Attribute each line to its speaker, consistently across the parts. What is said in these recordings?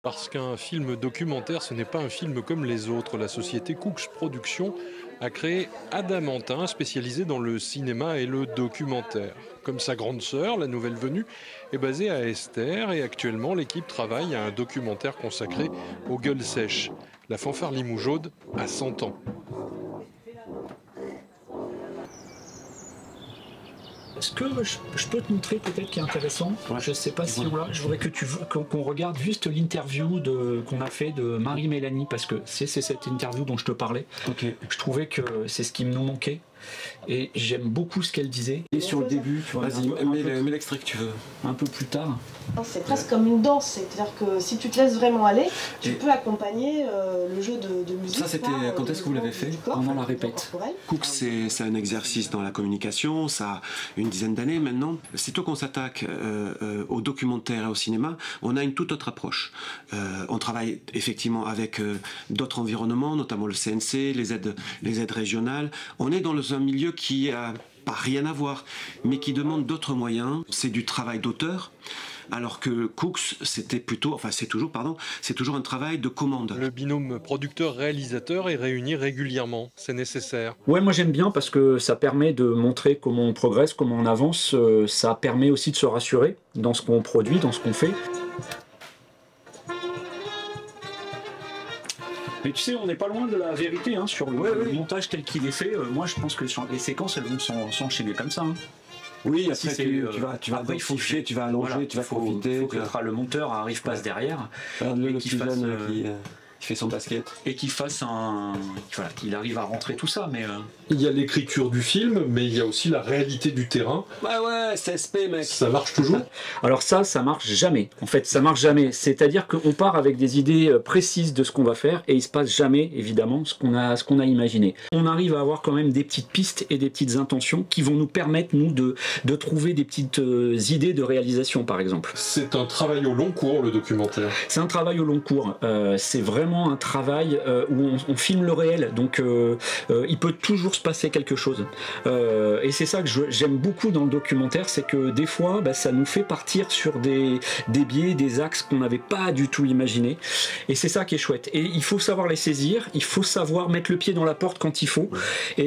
Speaker 1: Parce qu'un film documentaire, ce n'est pas un film comme les autres. La société Cooks Productions a créé Adamantin, spécialisé dans le cinéma et le documentaire. Comme sa grande sœur, la nouvelle venue est basée à Esther et actuellement l'équipe travaille à un documentaire consacré aux gueules sèches. La fanfare Limougeaude a 100 ans.
Speaker 2: Ce que je peux te montrer peut-être qui est intéressant, ouais. Je sais pas si on l'a, je voudrais que qu'on regarde juste l'interview qu'on a fait de Marie-Mélanie, parce que c'est cette interview dont je te parlais. Okay. Je trouvais que c'est ce qui nous manquait. Et j'aime beaucoup ce qu'elle disait. Et sur le début, tu vois.
Speaker 3: Vas-y, mets l'extrait que tu veux.
Speaker 2: Un peu plus tard.
Speaker 4: C'est presque comme une danse, c'est-à-dire que si tu te laisses vraiment aller, tu peux accompagner le jeu de musique.
Speaker 3: Ça, c'était quand est-ce que vous l'avez fait?
Speaker 2: Pendant la répète.
Speaker 3: Cooks, c'est un exercice dans la communication, ça a une dizaine d'années maintenant. Sitôt qu'on s'attaque au documentaire et au cinéma, on a une toute autre approche. On travaille effectivement avec d'autres environnements, notamment le CNC, les aides régionales. On est dans un milieu qui a pas rien à voir, mais qui demande d'autres moyens. C'est du travail d'auteur. Alors que Cooks, c'était plutôt, enfin c'est toujours un travail de commande.
Speaker 1: Le binôme producteur-réalisateur est réuni régulièrement, c'est nécessaire.
Speaker 2: Ouais, moi j'aime bien parce que ça permet de montrer comment on progresse, comment on avance. Ça permet aussi de se rassurer dans ce qu'on produit, dans ce qu'on fait. Mais tu sais, on n'est pas loin de la vérité hein, sur le montage tel qu'il est fait. Moi, je pense que les séquences, elles vont s'enchaîner comme ça. Hein.
Speaker 3: Oui, après si tu vas densifier, tu vas allonger, voilà, tu vas profiter.
Speaker 2: Il faut que le monteur arrive passe derrière.
Speaker 3: Le petit jeune qui fait son basket.
Speaker 2: Et qu'il fasse voilà, qu'il arrive à rentrer tout ça. Mais
Speaker 1: il y a l'écriture du film, mais il y a aussi la réalité du terrain.
Speaker 3: Ouais, CSP, mec.
Speaker 1: Ça marche toujours?
Speaker 2: Alors ça marche jamais. En fait, ça marche jamais. C'est-à-dire qu'on part avec des idées précises de ce qu'on va faire et il se passe jamais, évidemment, ce qu'on a imaginé. On arrive à avoir quand même des petites pistes et des petites intentions qui vont nous permettre, nous, de trouver des petites idées de réalisation, par exemple.
Speaker 1: C'est un travail au long cours, le documentaire.
Speaker 2: C'est un travail au long cours. C'est vraiment un travail où on filme le réel, donc il peut toujours se passer quelque chose. Et c'est ça que j'aime beaucoup dans le documentaire, c'est que des fois, ça nous fait partir sur des biais, des axes qu'on n'avait pas du tout imaginés. Et c'est ça qui est chouette. Et il faut savoir les saisir, il faut savoir mettre le pied dans la porte quand il faut.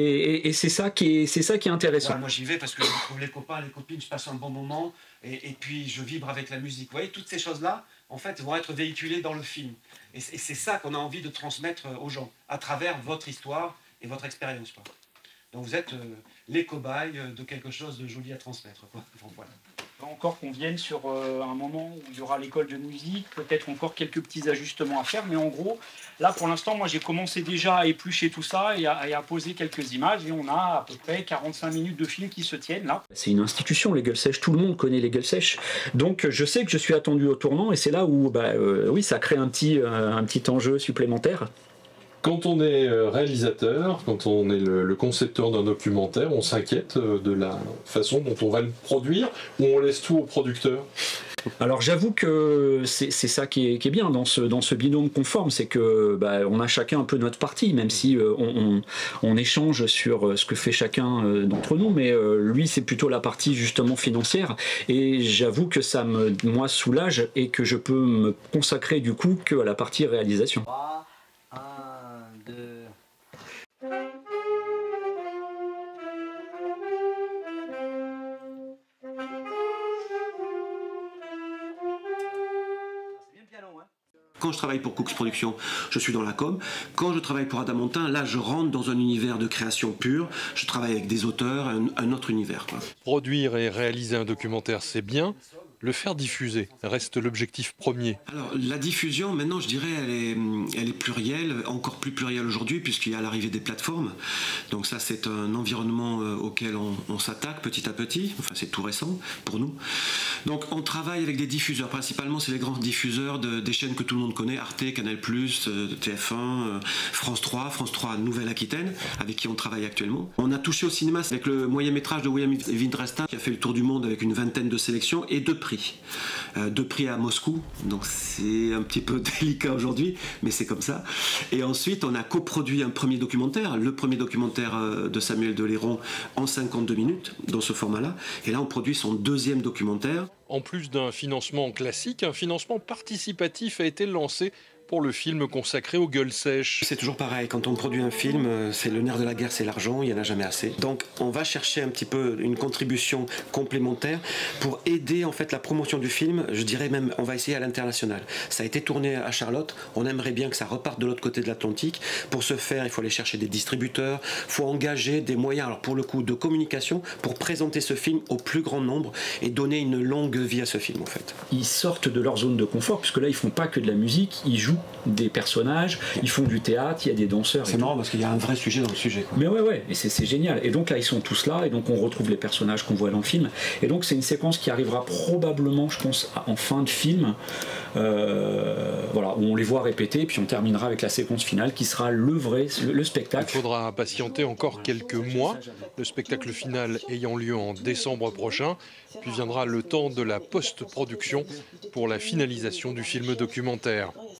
Speaker 2: Et c'est ça qui est intéressant.
Speaker 3: Ouais, moi j'y vais parce que je trouve les copains, les copines, je passe un bon moment et puis je vibre avec la musique. Vous voyez, toutes ces choses-là, en fait, vont être véhiculées dans le film. Et c'est ça qu'on a envie de transmettre aux gens, à travers votre histoire et votre expérience. Donc vous êtes les cobayes de quelque chose de joli à transmettre. Quoi. Donc, voilà.
Speaker 2: Encore qu'on vienne sur un moment où il y aura l'école de musique, peut-être encore quelques petits ajustements à faire, mais en gros, là pour l'instant, moi j'ai commencé déjà à éplucher tout ça et à poser quelques images, et on a à peu près 45 minutes de film qui se tiennent là. C'est une institution, les gueules sèches, tout le monde connaît les gueules sèches, donc je sais que je suis attendu au tournant, et c'est là où oui, ça crée un petit enjeu supplémentaire.
Speaker 1: Quand on est réalisateur, quand on est le concepteur d'un documentaire, on s'inquiète de la façon dont on va le produire, ou on laisse tout au producteur?
Speaker 2: Alors j'avoue que c'est ça qui est bien dans ce binôme conforme, c'est que on a chacun un peu notre partie, même si on échange sur ce que fait chacun d'entre nous, mais lui c'est plutôt la partie justement financière, et j'avoue que ça moi soulage et que je peux me consacrer du coup que à la partie réalisation.
Speaker 3: Quand je travaille pour Cooks Productions, je suis dans la com. Quand je travaille pour Adamantin, là, je rentre dans un univers de création pure. Je travaille avec des auteurs, un autre univers. Quoi.
Speaker 1: Produire et réaliser un documentaire, c'est bien. Le faire diffuser reste l'objectif premier.
Speaker 3: Alors, la diffusion, maintenant, je dirais, elle est plurielle, encore plus plurielle aujourd'hui, puisqu'il y a l'arrivée des plateformes. Donc ça, c'est un environnement auquel on s'attaque petit à petit. Enfin, c'est tout récent pour nous. Donc, on travaille avec des diffuseurs. Principalement, c'est les grands diffuseurs des chaînes que tout le monde connaît, Arte, Canal+, TF1, France 3 Nouvelle-Aquitaine, avec qui on travaille actuellement. On a touché au cinéma avec le moyen-métrage de William Vindresta, qui a fait le tour du monde avec une vingtaine de sélections et de prix. prix. 2 prix à Moscou, donc c'est un petit peu délicat aujourd'hui, mais c'est comme ça. Et ensuite, on a coproduit un premier documentaire, le premier documentaire de Samuel Deléron en 52 minutes, dans ce format-là. Et là, on produit son deuxième documentaire.
Speaker 1: En plus d'un financement classique, un financement participatif a été lancé pour le film consacré aux gueules sèches.
Speaker 3: C'est toujours pareil, quand on produit un film, c'est le nerf de la guerre, c'est l'argent, il n'y en a jamais assez. Donc on va chercher un petit peu une contribution complémentaire pour aider en fait la promotion du film, je dirais même on va essayer à l'international. Ça a été tourné à Charlotte, on aimerait bien que ça reparte de l'autre côté de l'Atlantique. Pour ce faire, il faut aller chercher des distributeurs, il faut engager des moyens, alors pour le coup de communication, pour présenter ce film au plus grand nombre et donner une longue vie à ce film en fait.
Speaker 2: Ils sortent de leur zone de confort, puisque là ils font pas que de la musique, ils jouent des personnages, ils font du théâtre, il y a des danseurs.
Speaker 3: C'est marrant parce qu'il y a un vrai sujet dans le sujet, quoi.
Speaker 2: Mais ouais, et c'est génial. Et donc là, ils sont tous là, et donc on retrouve les personnages qu'on voit dans le film. Et donc c'est une séquence qui arrivera probablement, je pense, en fin de film, voilà, où on les voit répéter, puis on terminera avec la séquence finale qui sera le spectacle.
Speaker 1: Il faudra patienter encore quelques mois, le spectacle final ayant lieu en décembre prochain, puis viendra le temps de la post-production pour la finalisation du film documentaire.